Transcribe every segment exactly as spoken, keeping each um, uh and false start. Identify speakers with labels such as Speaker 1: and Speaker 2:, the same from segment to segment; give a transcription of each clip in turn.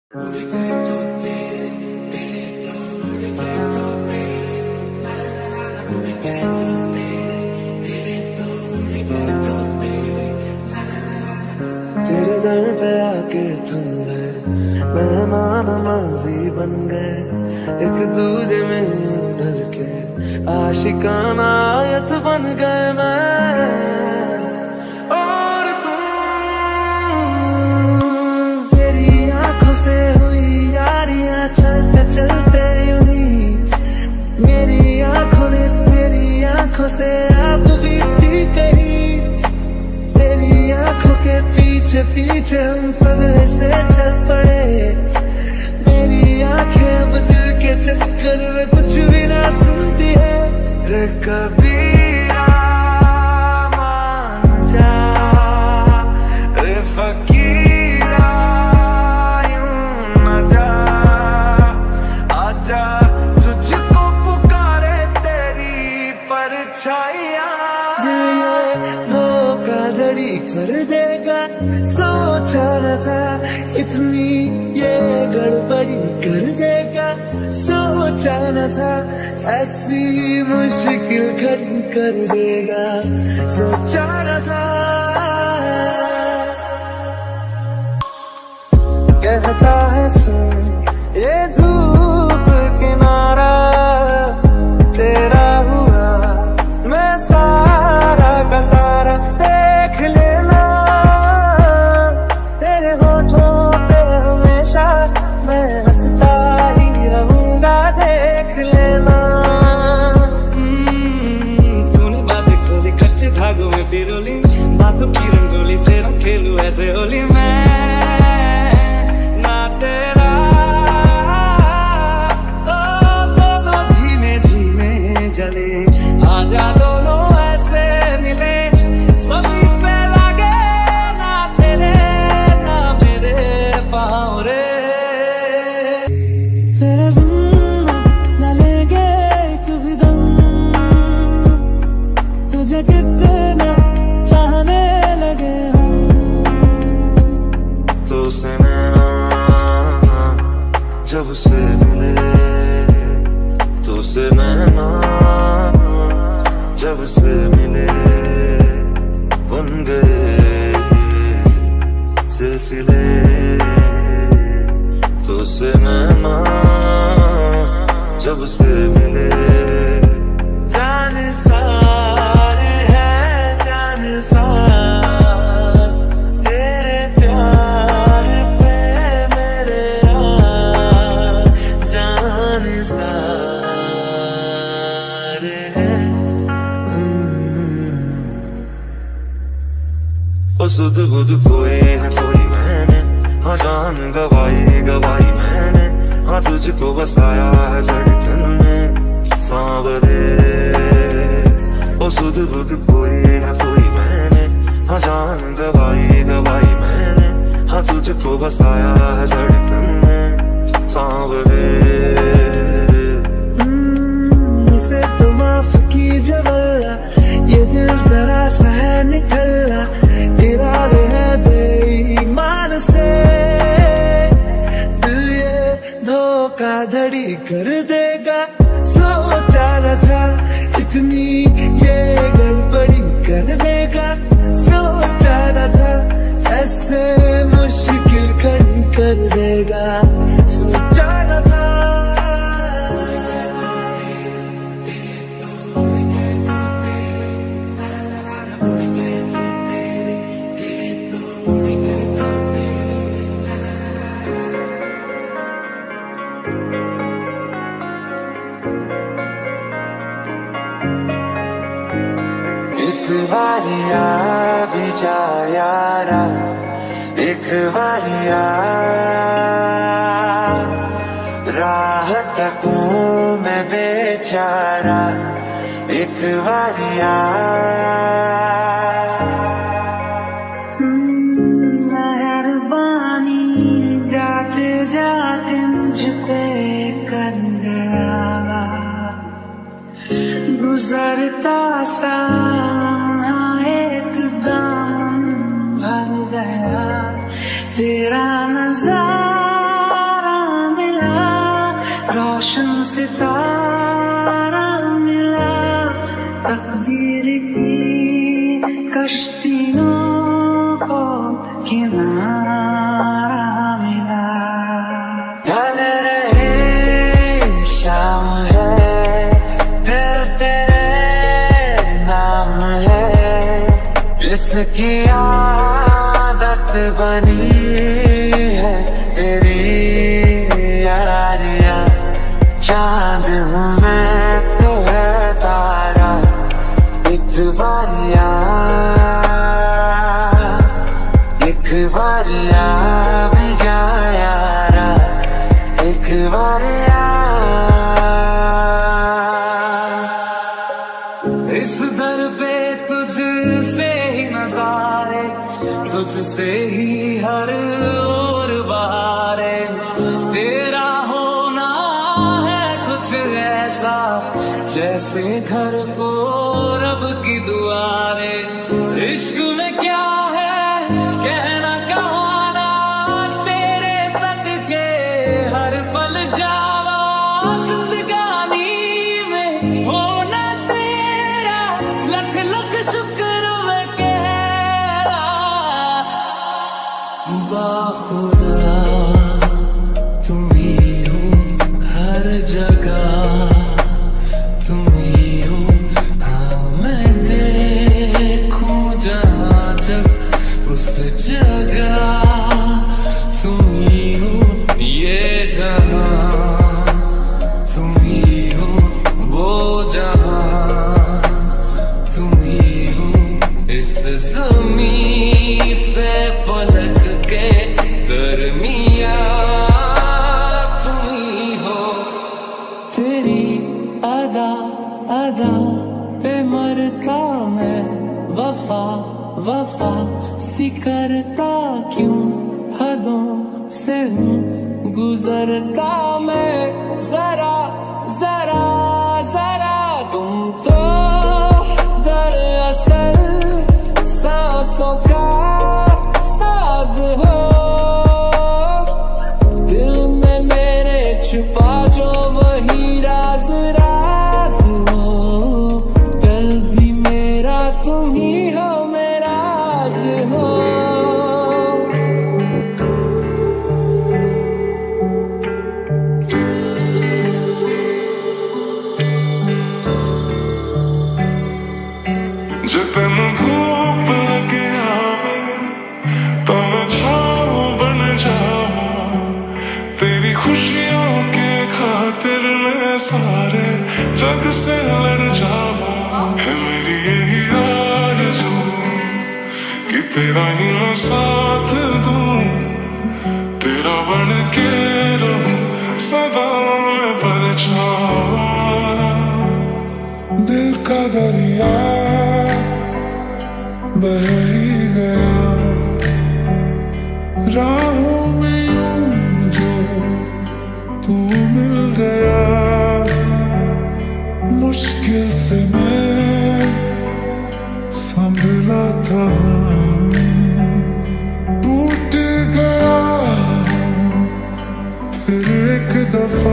Speaker 1: तेरे दर पे आके थम गए, मेहमान नमाजी बन गए, एक दूजे में ढल के आशिकाना आयत बन गए मैं और तुम। तेरी आंखों से हुई यारियां चलते चलते यूं ही, मेरी आंखों ने तेरी आंखों से आप बीती कही, तेरी आंखों के पीछे पीछे हम पगले से चल पड़े, मेरी आंखें अब दिल के चक्कर में कुछ भी ना सुनती है। रे कबीरा मान जा, रे फकीरा यूं न जा, आजा तुझको पुकारे तेरी परछाइयाँ। ये धोखाधड़ी कर देगा सोचा न था, इतनी ये गड़बड़ी कर देगा सोचा न था, ऐसी मुश्किल घड़ी कर देगा सोचा न था। कहता है सुन ये धूप किनारा तेरा हुआ, मैं सारा का सारा देख लेना, तेरे होठों पे हमेशा मैं हंसता ही रहूंगा देख लेना। तूने बातें खोली कच्चे धागों में पिरोली, बातों की रंगोली से रंग खेलूं ऐसे होली मैं ना तेरा। ओ दोनों धीमे धीमे जले, आजा दोनों ऐसे मिले, सभी पे लगे ना तेरे ना मेरे पाँव रे। तेरे बिन न लेंगे एक भी दम, तुझे कितना चाहने लगे हम, तो से नैना जब से मिले, तो से नैना जब से मिले, बन गए सिलसिले, तो से नैना जब से मिले। जान सार है जान सार, तेरे प्यार पे मेरे यार जान सार है। ओ सुध बुध कोई है कोई मैंने, हाँ जान गवाई गवाई मैंने, हाँ तुझको बसाया है धड़कन में सांवरे। ओ सुध बुध कोई है कोई मैंने, हाँ जान गवाई गवाई मैंने, हाँ तुझको बसाया है धड़कन में सांवरे। इसे तो माफ कीजिए वल्ला, ये दिल जरा सा है निठल्ला, इरादे है बेईमान से, दिल ये धोखाधड़ी कर देगा सोचा न था, इतनी ये गड़बड़ी कर देगा सोचा न था, ऐसे मुश्किल घड़ी कर देगा सोचा न था। एक बारिया भी जा यारा, एक बारिया राह तकूं मैं बेचारा, एक बारिया मेहरबानी जाते जाते मुझ पे कर गया, गुजरता सा एकदम भर गया तेरा नजारा। रोशन सितारा मिला, तकदीर की कश्तियों को किनारा मिला। ढल रहे शाम है, दिल तेरे नाम है, इसकी आदत बनी है तेरी यारियां। चांद हूँ मैं तो है तारा, एक बारिया एक बारिया भी जा यारा, एक बारिया। इस दर पे तुझसे ही नजारे, तुझसे ही हर ओर बहारे, तेरा होना है कुछ ऐसा जैसे घर को रब की दुआरे। इश्क में क्या है कहना कहाना, तेरे सदके हर पल जावा, जिंदगानी में होना तेरा लख लख शुक्र मैं कह रहा। बाखुदा तुम ही हो हर जगह, तुम ही हो हाँ मैं देखूं जहाँ जब उस जगह, तुम ही हो ये जहाँ, तुम ही हो वो जहाँ, तुम ही हो इस ज़मीन से फलक के दरमिया, तुम ही हो। तेरी अदा अदा पे मरता मैं, वफा वफा सी करता क्यों, हदों से हूँ गुजरता मैं, जरा जरा जरा तुम तो दरअसल सांसों का साज हो, दिल में मेरे छुपा जो वही राज राज हो, कल भी मेरा तुम ही हो मेरा आज हो।
Speaker 2: जे तेन धूप लगे आवे तो मैं छाँव बन जावा, तेरी खुशियों के खातिर मैं सारे जग से लड़ जावा। है मेरी यही आरज़ू कि तेरा ही मैं साथ दूं, तेरा बन के रहूं सदा मैं परछावां। दिल का दरिया बह ही गया, राहों में यूं जो तू मिल गया, मुश्किल से मैं संभला था, टूट गया फिर एक दफा।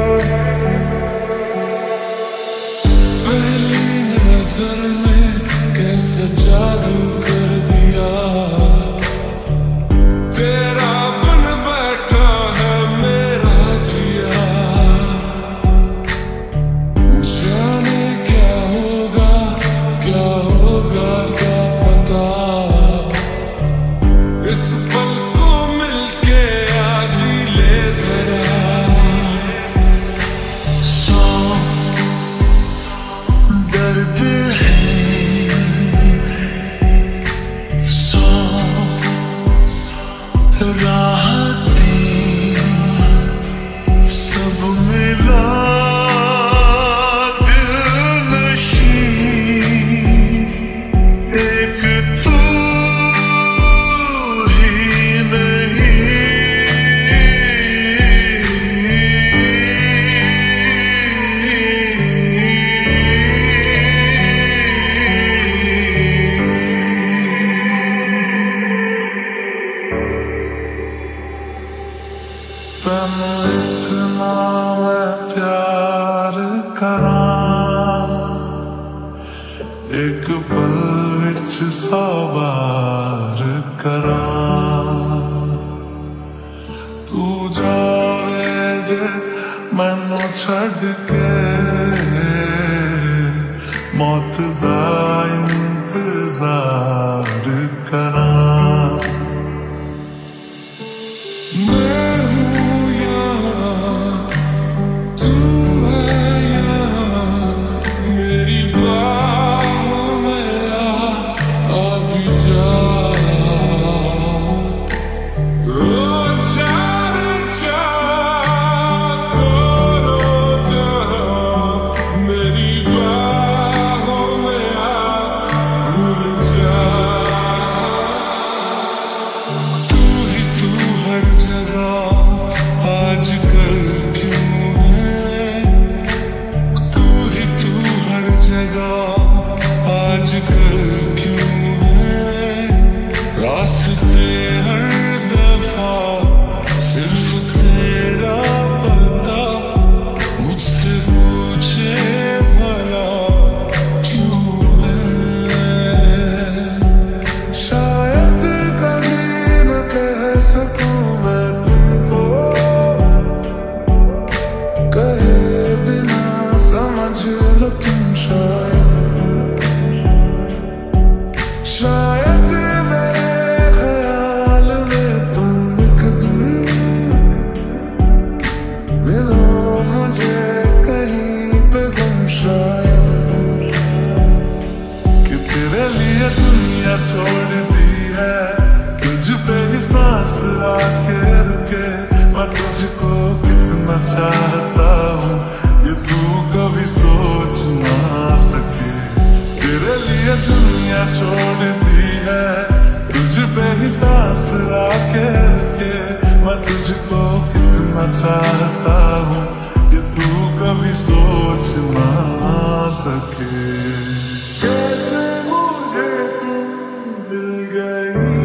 Speaker 2: पहली नजर में कैसे जादू कर दिया, तेरा बन बैठा है मेरा जिया, जाने क्या होगा क्या होगा क्या पता, इस पल को मिलके आज ही ले जरा। सौ दर्द है, सौ राहतें, सब मिला दिलनशी, एक तू ही नहीं। तन्नू इतना मैं प्यार कुछ सौ बार करा तू जावे जे मैनू छड़ के मौत दा इंतजार करा मैं हूँ यहाँ तू है यहाँ मेरी बाहों में आ आ भी जा रो जा रे जा करो जा मेरी बाहों में आ भूल जा तू ही तू हर जगह आजकल क्यों है तू ही तू हर जगह आजकल क्यों है रास्ते हर दफा सिर्फ तेरा पता मुझसे पूछे भला क्यों है शायद कभी न कह सकूं मैं तुमको कहे बिना समझ लो तुम शायद शायद मेरे ख्याल में तुम एक दिन मिलो मुझे कहीं पे गुम शायद कि तेरे लिए दुनिया छोड़ दी है तुझ पे ही सांस आके रुके मैं तुझको कितना चाहता हूँ ये तू कभी सोच ना सके तेरे लिए दुनिया छोड़ दी है तुझ पे ही सांस आके रुके मैं तुझको कितना चाहता हूँ ये तू कभी सोच ना सके कैसे मुझे तुम मिल गई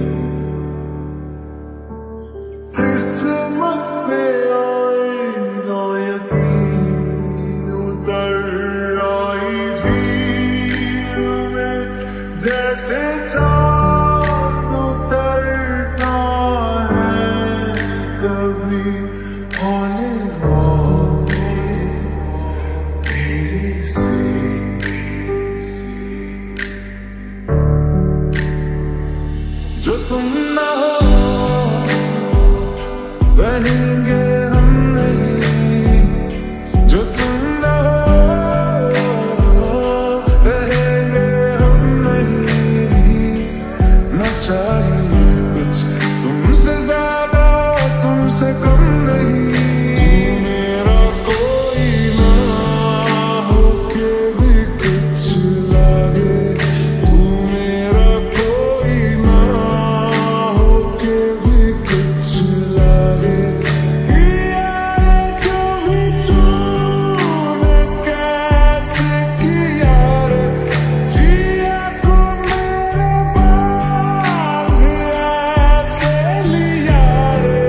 Speaker 2: किस्मत पे आई ना यकीन उतर आई झील में जैसे चाँद उतरता है कभी होने वाले तेरे से जो तुम ना हो रहेंगे हम नहीं जो तुम ना हो रहेंगे हम नहीं न चाहिए कुछ तुमसे ज्यादा तुमसे कम नहीं मेरा कोई ना होके भी कुछ लागे तू मेरा कोई ना होके भी कुछ लागे कि यार जो भी तूने कैसे किया रे जिया को मेरे बांध ऐसे लिया रे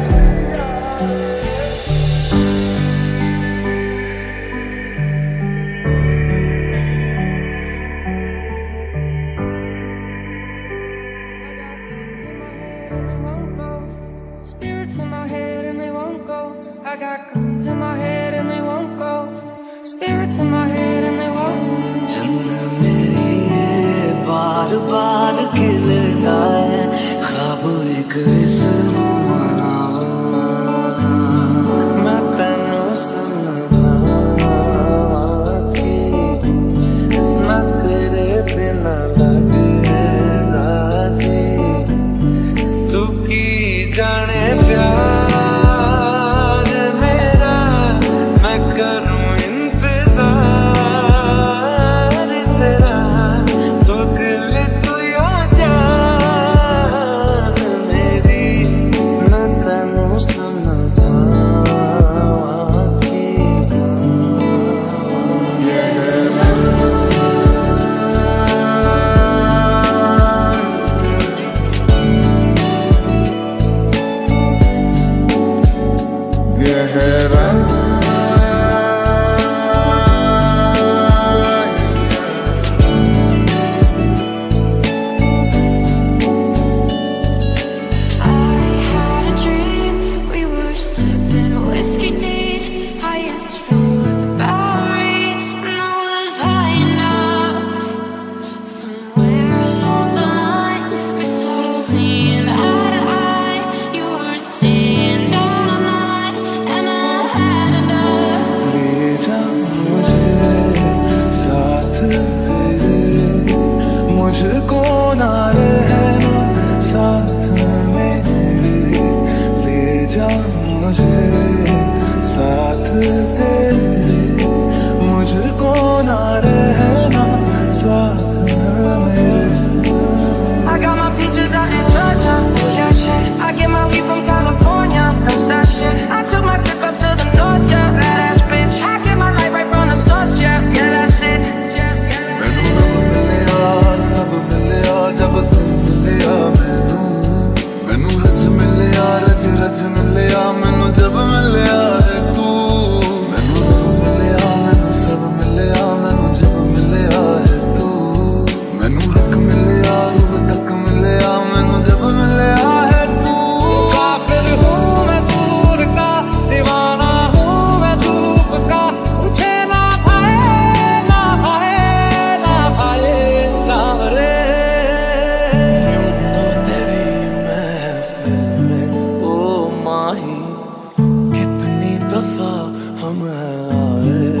Speaker 3: I got guns in my head and they won't go. Spirits in my head and they won't go.
Speaker 1: चंद मेरी ये बार बार खिलता है ख्वाब एक इसनू मनावा मैं तेनू समझावा कि मैं तेरे बिना लगेगा जी तू की जाने प्यार मेरा मैं करूं इंतजार तेरा तो दिल तू या जान मेरी मैं तेनू समझावा कि
Speaker 2: गहरा
Speaker 1: मुझे साथ तेरे, मुझको ना रहना साथ में।
Speaker 3: I got my peaches out in Georgia, oh yeah shit. I get my weed from California, that's that shit. I took my dick up to the north, yeah, badass bitch. I get my light right from the source, yeah, yeah that's it.
Speaker 1: मैनू रब मिलिया, सब मिलिया जब तू मिलिया मैनू, मैनू हज मिलिया, रज रज मिलिया मैनू जब मिलिया है तू। मैनू रब मिलिया, मैनू सब मिलिया मैनू जब मिलिया है तू। मैनू हक मिलिया, रूह तक मिलिया मैनू जब मिलिया है तू। मुसाफिर हूँ मैं दूर का, दीवाना हूँ मैं धूप का, मुझे ना भाए ना भाए ना भाए चारे। यूं तो तेरी महफिल में ओ माही कितनी दफा हम आए।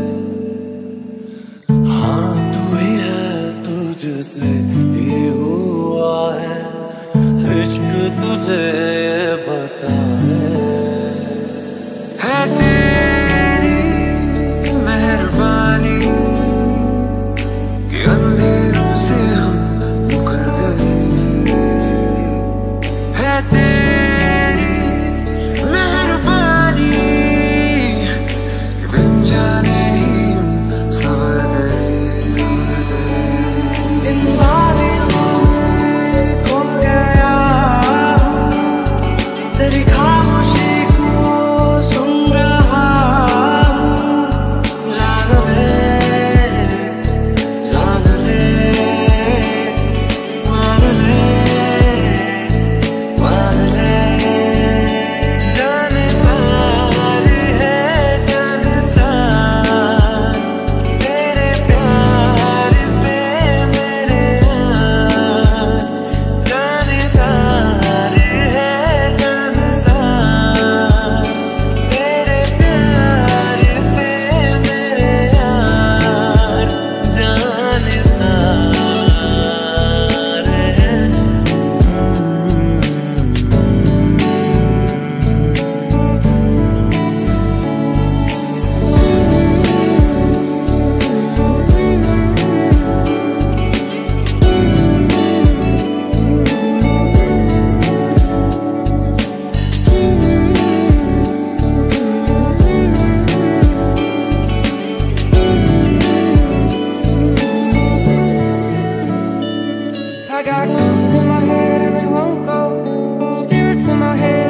Speaker 1: हाँ तू ही है, तुझसे ही हुआ है इश्क, तुझे बताए। है तेरी मेहरबानी कि अंधेरों से हम मुकर गए। है तेरी मेहरबानी कि बिन जाने ही हम सवर गए। इन वादियों में खो गया, तेरी खामोशी को सुन रहा हूँ। जान ले, जान ले, मान ले, मान ले। जान सारी है जान सार, तेरे प्यार पे मेरे यार। जान सारी है जान सार, तेरे प्यार पे मेरे यार। जान सार है।
Speaker 3: I got guns in my head and they won't go. Spirits in my head